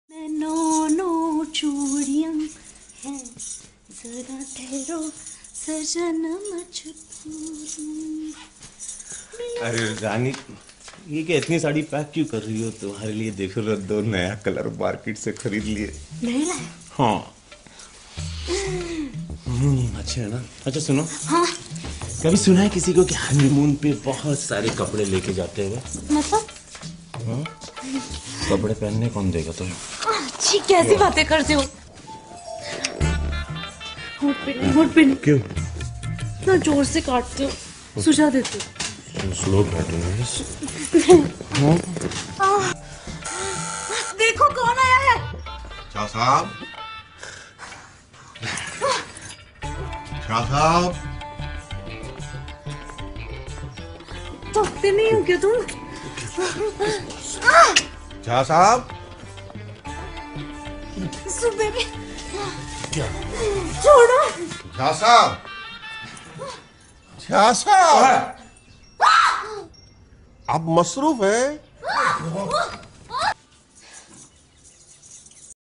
Nano चूड़ियां हैं, जरा ठहरो सजनम छुपू। अरे रानी, ये क्या इतनी साड़ी पैक क्यों कर रही हो? तुम्हारे लिए देख रहा दो नया कलर मार्केट से खरीद लिए। नहीं लाए? हाँ। अच्छा है ना। अच्छा सुनो, हाँ। कभी सुना है किसी को कि हनीमून पे बहुत सारे कपड़े लेके जाते हुए? मतलब? हाँ? कपड़े पहनने कौन देगा तुम्हें? अच्छी कैसी बातें करते हो? होठ पे नहीं। क्यों? इतना जोर से काटते हो, सुझा देते हो। स्लो काटूंगा। देखो कौन आया है। शाह साहब, शाह साहब, थकते नहीं हो क्या तुम? शाह साहब, सुबह भी छोड़ो। शाह साहब, शाह साहब, आप मसरूफ हैं?